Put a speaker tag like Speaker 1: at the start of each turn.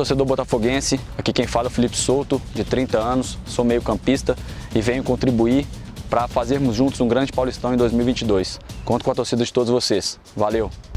Speaker 1: torcedor botafoguense, aqui quem fala é o Felipe Souto, de 30 anos, sou meio-campista e venho contribuir para fazermos juntos um grande Paulistão em 2022. Conto com a torcida de todos vocês. Valeu!